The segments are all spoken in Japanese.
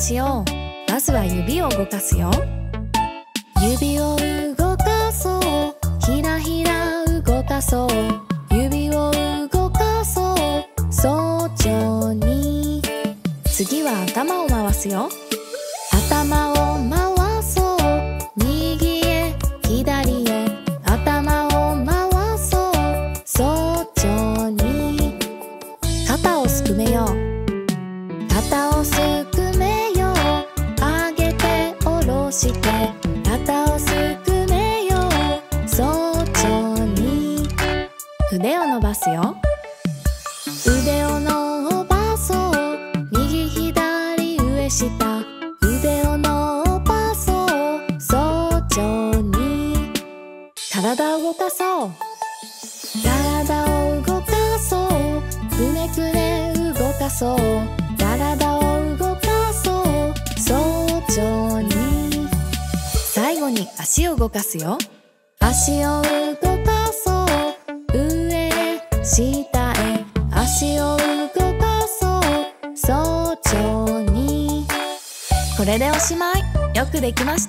しよう。まずは指を動かすよ。指を動かそう。ひらひら動かそう。指を動かそう。早朝に。次は頭を回すよ。頭を回そう。右へ左へ。頭を回そう。早朝に。肩をすくめよう。肩をすくめよう。上げて下ろして。肩をすくめよう。早朝に。腕を伸ばすよ。腕を伸ばそう。右左上下。腕を伸ばそう。早朝に。体を動かそう。体を動かそう。くねくね動かそう。体を動かそう。早朝に。最後に足を動かすよ。足を動かそう。上へ下へ。足を動かそう。早朝に。これでおしまい。よくできました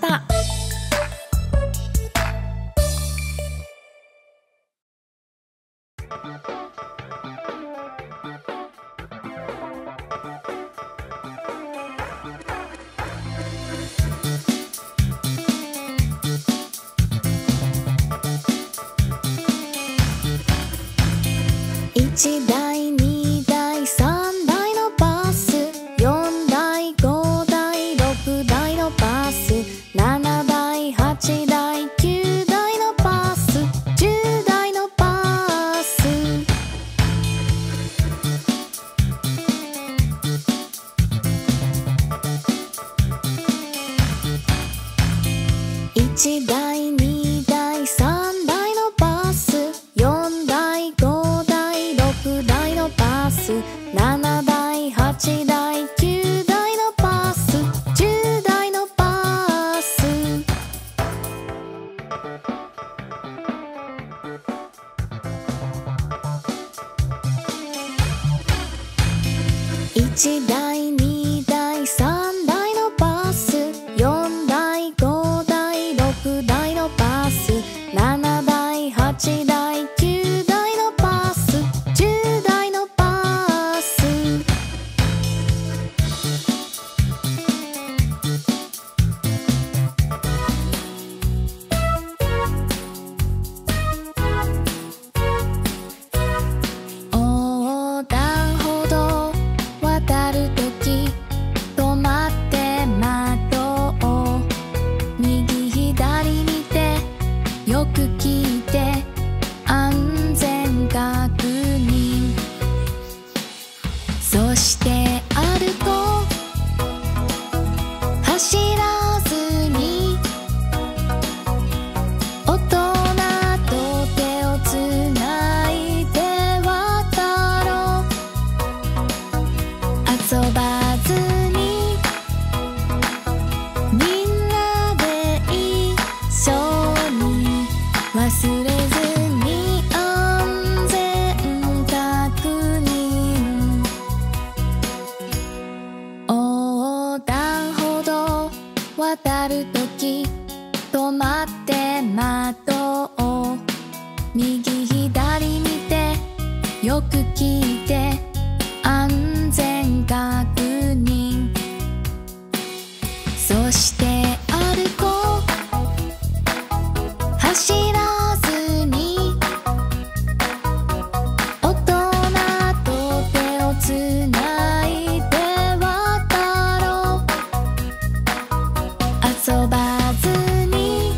。1台2台3台のバス、4台5台6台のバス、7台8台9台のバス、10台のバス。1台2台3台のバス、4台5台6台のバス、7台8台9台のバス、10台のバス。1台2台3台のバス、4台5台6台のバス、7台8台9台のバス、10台のバス。横断歩道渡るとき止まって待とう。右左見てよく聞いて安全確認。そして歩こう。走らずに大人と手をつないで渡ろう。遊ばずにみんなで一緒に。忘れずに安全確認。横断歩道渡るとき止まって待とう。右左見てよく聞いて安全確認。そして歩こう。走らずに大人と手をつないで渡ろう。遊ばずに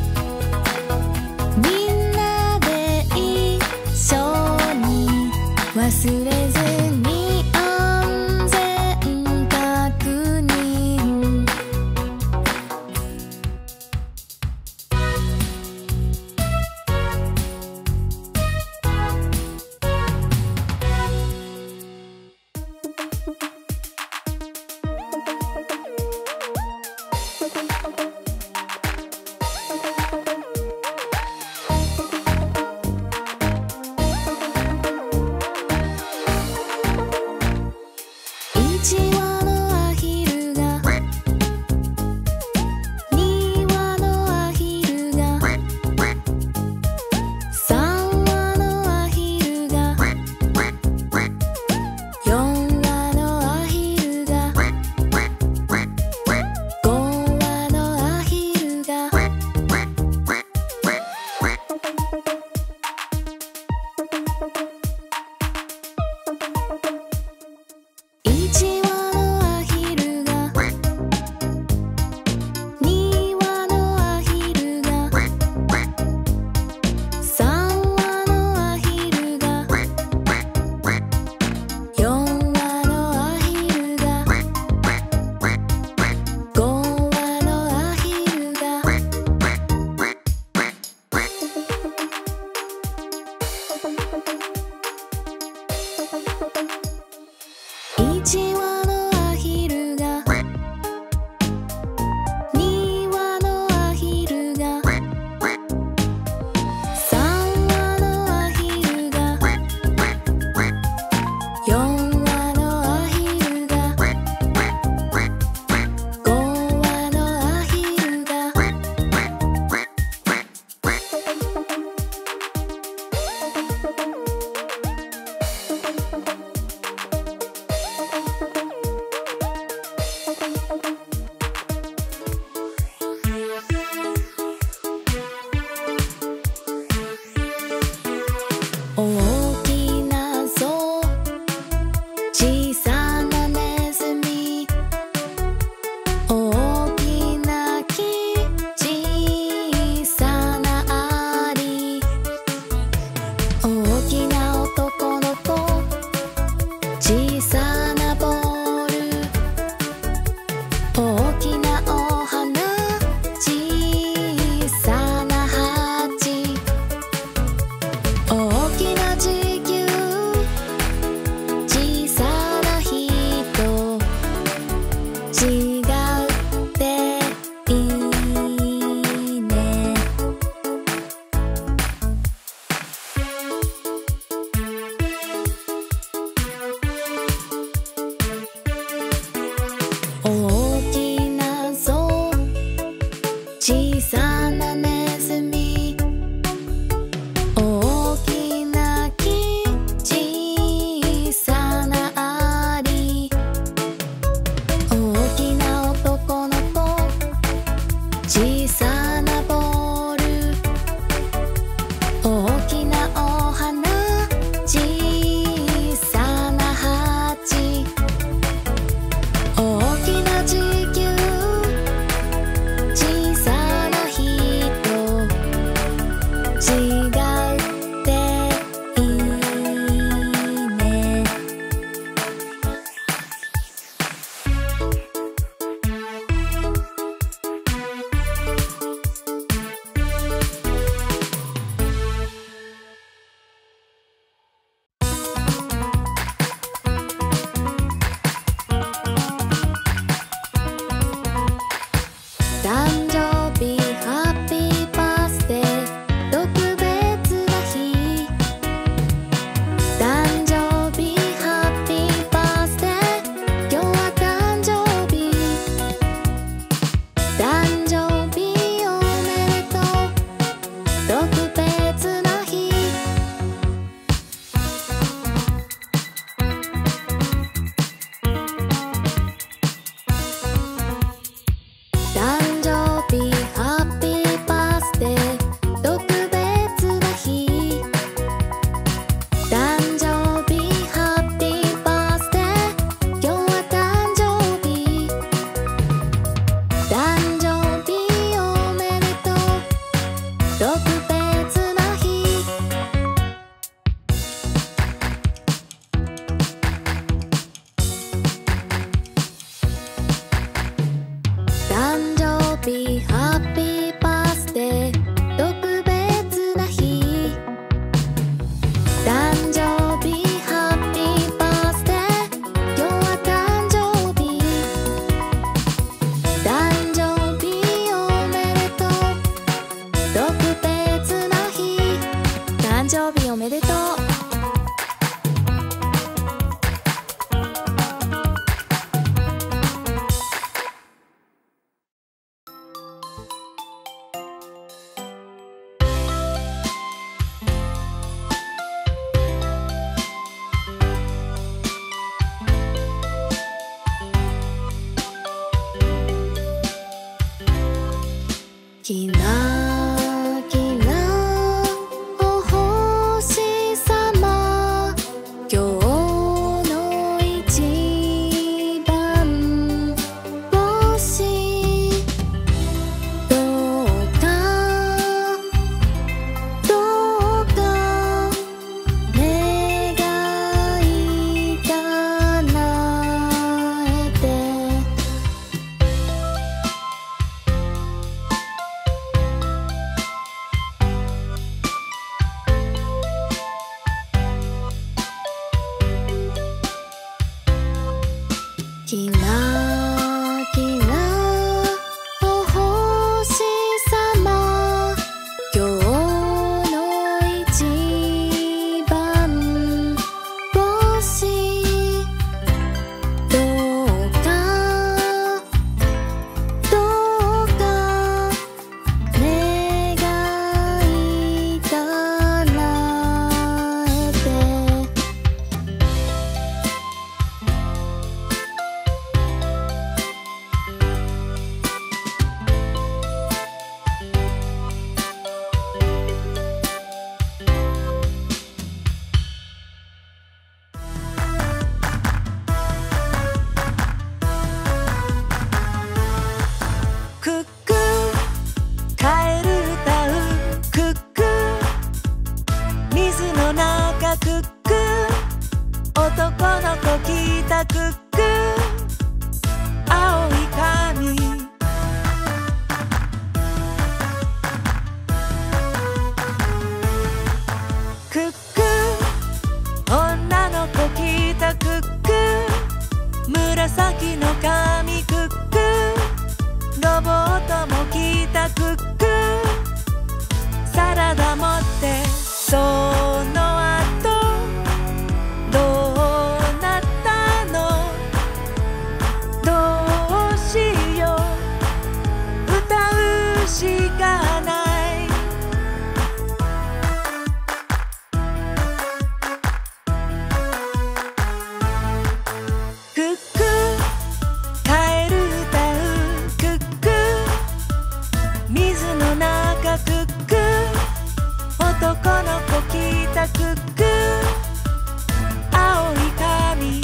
みんなで一緒に。忘れずに安全確認。 1羽のアヒルが2羽のアヒルが3羽のアヒルが4羽のアヒルが5羽のアヒルがキラキラお星さま、今日の一番星、どうかどうか願いかなって。 クックカエル歌うクック、水の中クック、男の子来たクック、青い髪、クック女の子来たクック、紫の髪クック、ロボットも来たクック、サラダ持ってその後どうなったの、どうしよう、歌うしかない。クックカエル歌うクック、水の中クック、男の子来たクック、青い髪、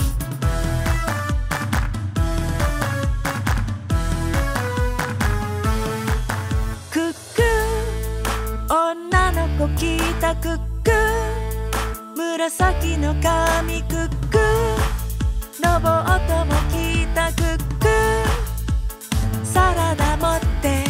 クック女の子来たクック、紫の髪クック、ロボットも来たクック、サラダ持って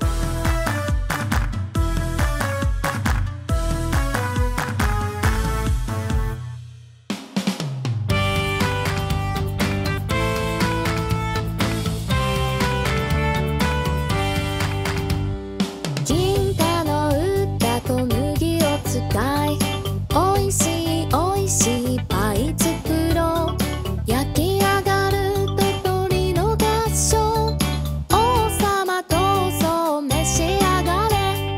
金貨の歌小麦を使い、おいしいおいしいパイ作ろう、焼き上がると鳥の合唱、王様どうぞ召し上がれ。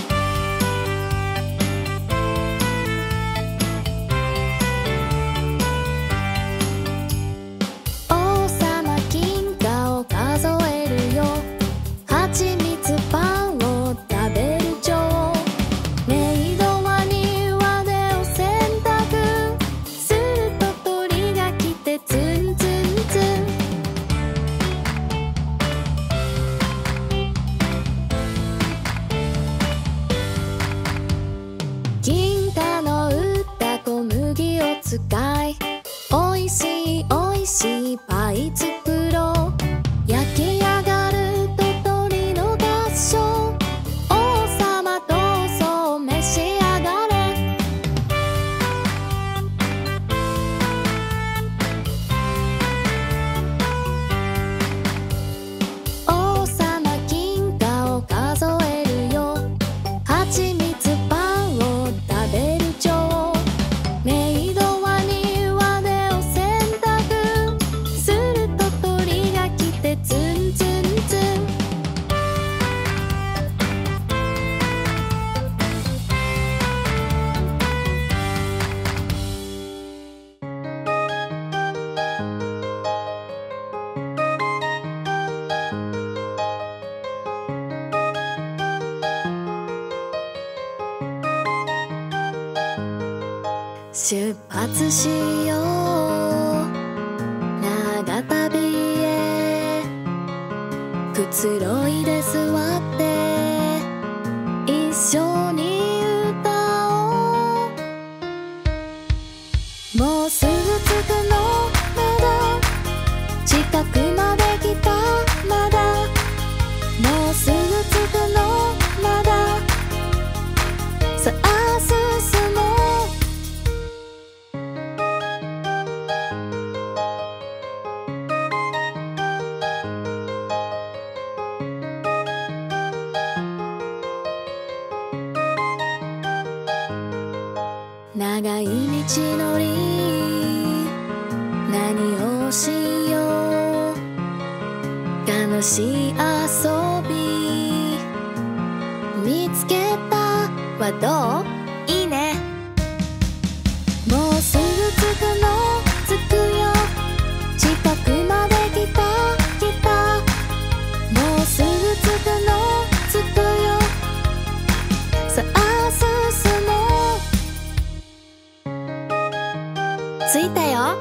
王様金貨を数えるよ、はちみつパンを食べる女王、メイドは庭でお洗濯すると鳥が来てツンツンツン。金貨の歌小麦を使い、おいしいおいしいパイ作ろう、焼き上がると鳥の合唱、王様どうぞ召し上がれ。王様金貨を数えるよ、はちみつパンを食べる女王、メイドは庭でお洗濯すると鳥が来てツンツンツン。出発しよう長旅へ、くつろいで座って一緒に歌おう、もうすぐ着くのまだ、近くまで来たまだ、もうすぐ着くのまだ、さあ進もう。 乗り何をしよう楽しい遊び見つけたはどういいねもうすぐ着くの着くよ近くまで来た来たもうすぐ着くの着くよさあ進もう着いたよ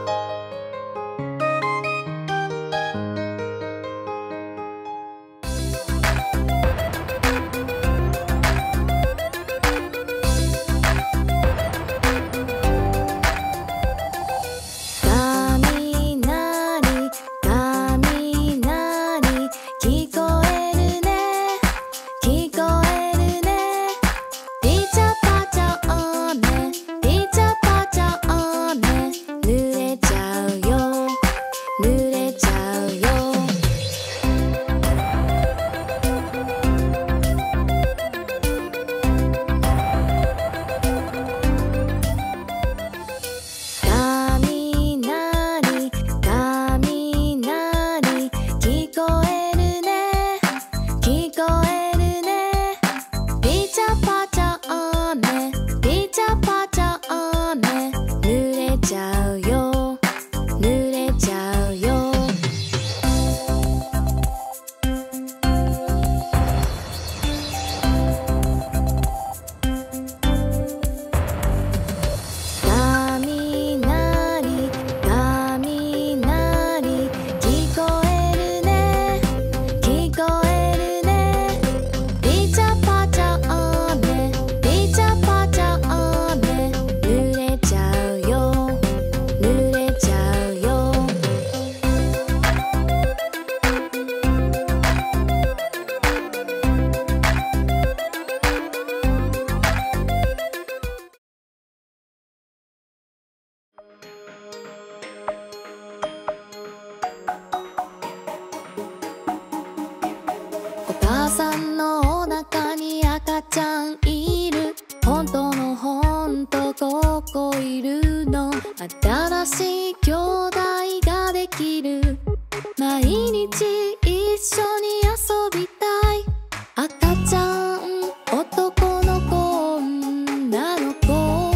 お母さんのお腹に赤ちゃんいる本当の本当ここいるの新しい兄弟ができる毎日一緒に遊びたい赤ちゃん男の子女の子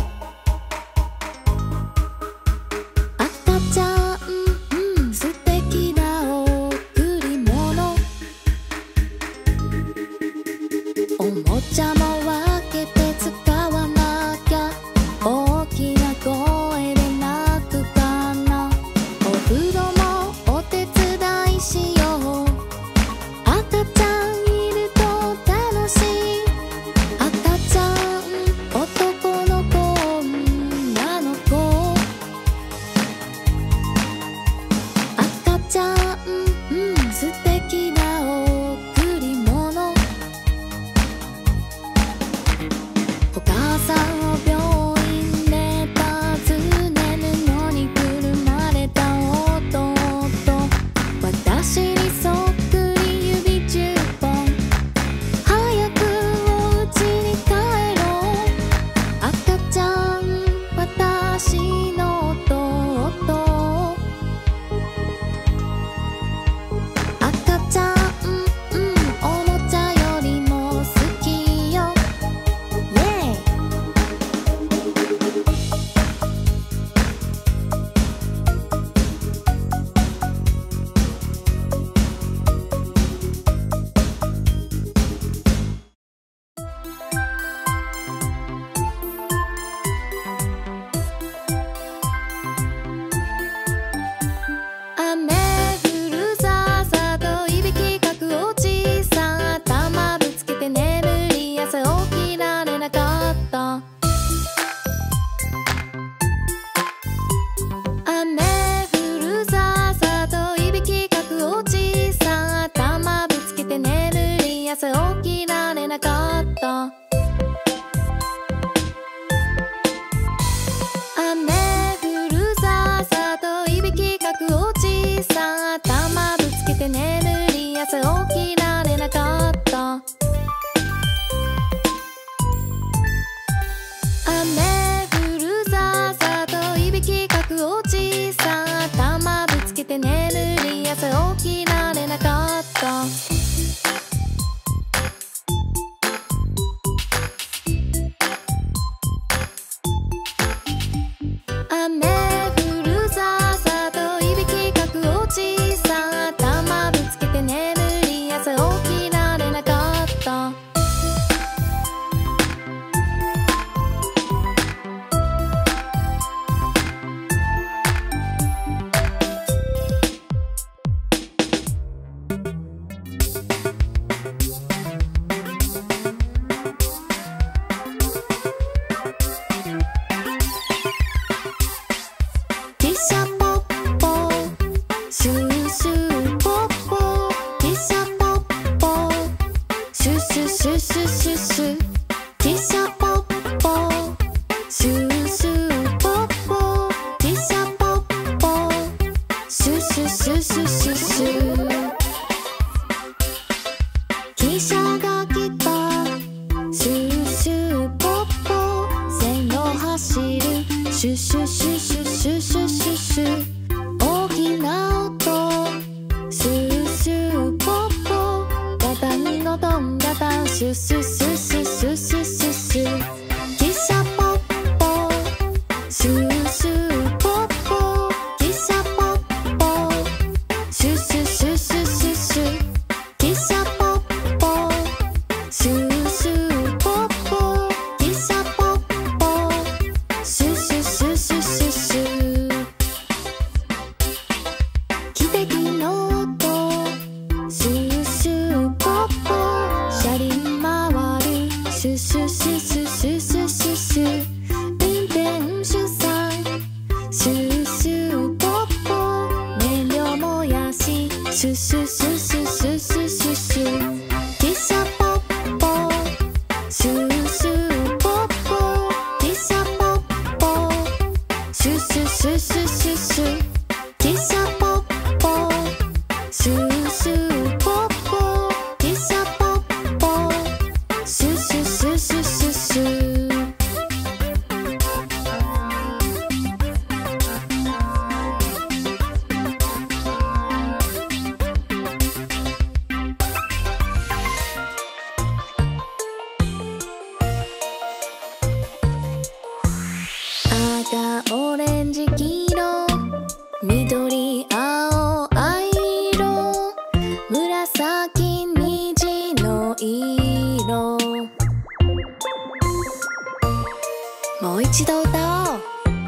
赤ちゃん、素敵な贈り物おもちゃも分けて使わなきゃ大きな声で泣くかなお風呂もちさ頭ぶつけて眠り朝起きられなかった。雨降るささといびきかくおちさ頭ぶつけて眠り朝起きられなかった。ティッシャポッポシューシューポッポティッシャポッポシューシューシューシューシューシューティッシャポッポシューシューポッポティッシャポッポシューシューシューシューシューシュー汽車が来たシューシューポッポ線路走るシューシューシューシューシューシューシューシュー大きな音シューシューポッポガタンゴトンガタンシューシューシューシューシューシューシューシュー汽車ポッポシューシューポッポ汽車ポッポシューシューシューシューシューシュー汽車ポッポシューシューポッポ汽車ポッポシューシューシューシューシューシュー汽笛の音シューシューポッポ車輪回るシューシューシューシューシューシューシューシュー運転手さんシューシューポッポ燃料燃やしシューシューシューシューシューシューシューシュー汽車ポッポシューシューポッポ汽車ポッポシューシューシューシューシューシュー汽車ポッポシューシューポッポ汽車ポッポシューシューシューシューシューシュー赤オレンジ黄色緑青藍色紫虹の色もう一度歌おう。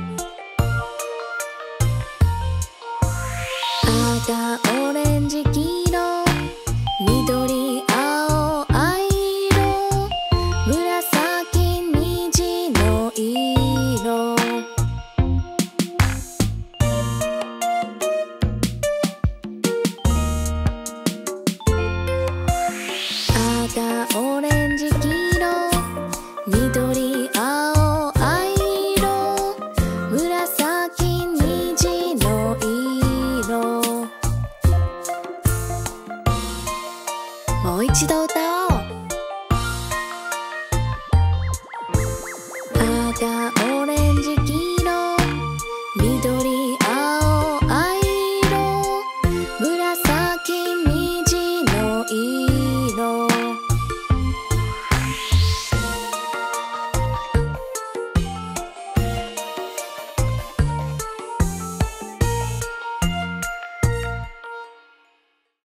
赤オレンジ黄